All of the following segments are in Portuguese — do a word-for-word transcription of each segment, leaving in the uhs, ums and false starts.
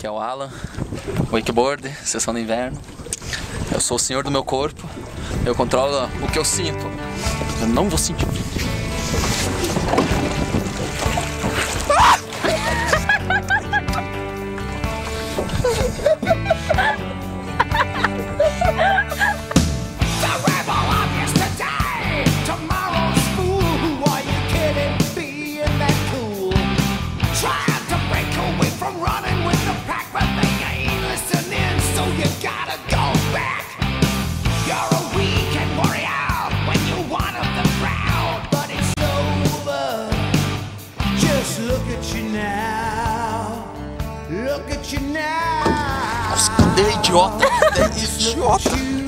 aqui é o Alan, wakeboard, sessão do inverno. Eu sou o senhor do meu corpo, eu controlo o que eu sinto. Eu não vou sentir. Nossa, que ideia idiota! Que ideia idiota!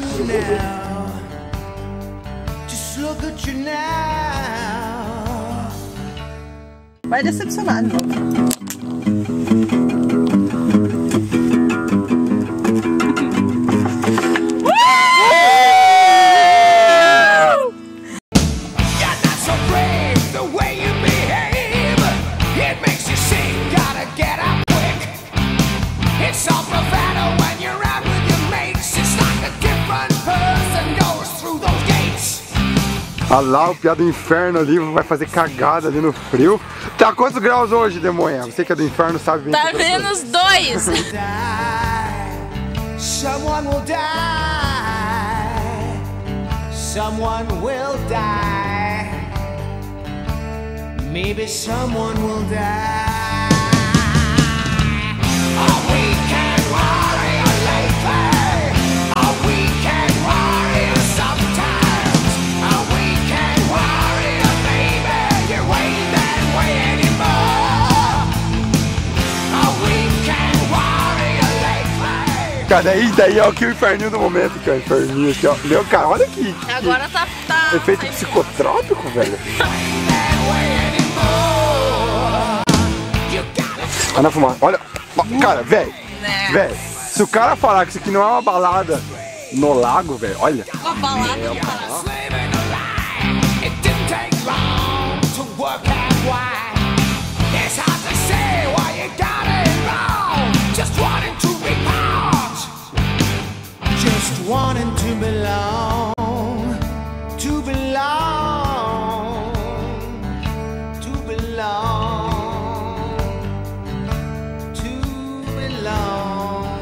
Vai decepcionar, não. Olha lá, o piá do inferno ali vai fazer cagada ali no frio. Tá quantos graus hoje, Demonha? Você que é do inferno sabe bem. Tá menos dois. Someone will die. Someone will die. Maybe someone will die. A weekend warrior lately. A weekend warrior sometimes. A weekend warrior, baby. You ain't that way anymore. A weekend warrior lately. Cara, daí, daí é o que o inferninho do momento, cara. Inferninho aqui, ó. Meu, cara, olha aqui. Que Agora tá... tá efeito psicotrópico, velho. Vai na fumar. Olha, cara, velho. Velho, se o cara falar que isso aqui não é uma balada no lago, velho, olha. uma balada é no Pará. Just wanting to belong, to belong, to belong, to belong.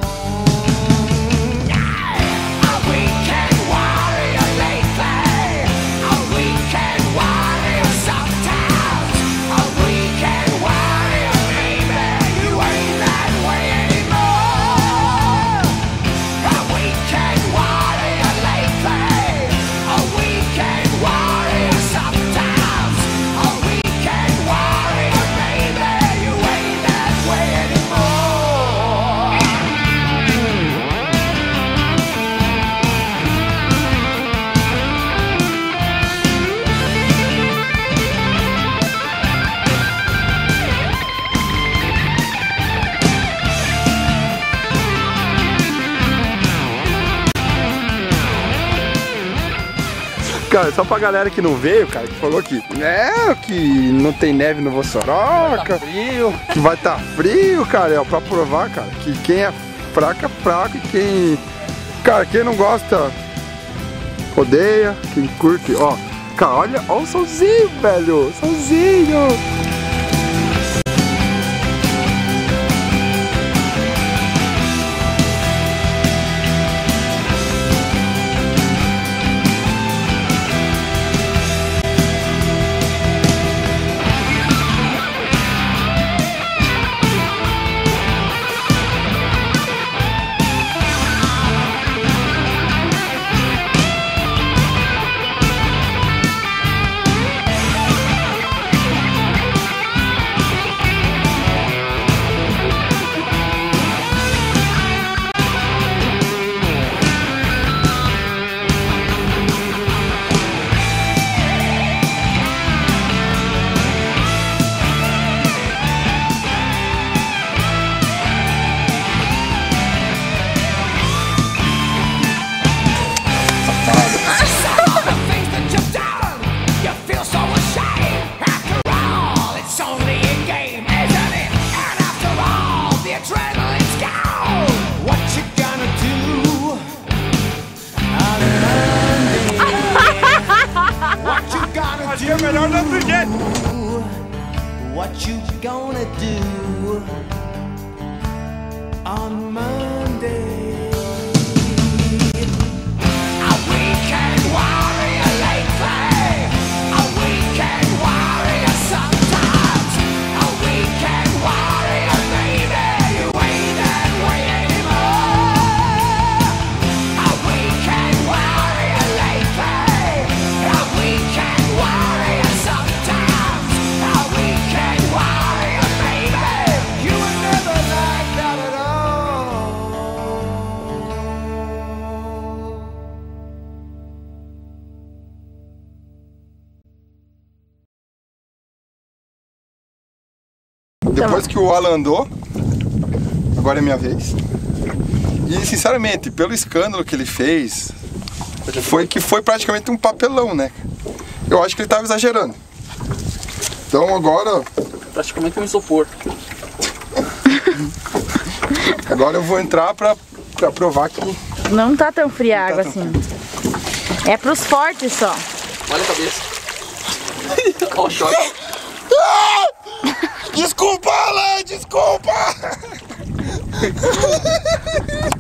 A weekend warrior lately, a weekend warrior sometimes, a weekend warrior, baby, you ain't that way anymore. A weekend warrior lately, a weekend warrior sometimes, a weekend warrior, baby, you ain't that way anymore. Cara, só pra galera que não veio, cara, que falou que é, que não tem neve no Vossoroca, Frio. que vai estar tá frio, cara, é pra provar, cara, que quem é fraco é fraco e quem, cara, quem não gosta odeia, quem curte, ó, cara, olha, olha o solzinho, velho, solzinho. melhor do outro jeito. What you gonna do on Monday? A weekend warrior lately, a weekend warrior sometimes, a weekend warrior baby, you ain't that way anymore. A weekend warrior lately, a weekend warrior sometimes, a weekend warrior baby, you were never like that at all. Depois que o Alan andou, agora é minha vez. E sinceramente, pelo escândalo que ele fez, foi que foi praticamente um papelão, né? Eu acho que ele tava exagerando. Então agora, Praticamente um isopor. agora eu vou entrar pra, pra provar que... Não tá tão fria a Não tá água tão assim. É pros fortes só. Olha a cabeça. Olha o choque. Desculpa, Alan, desculpa!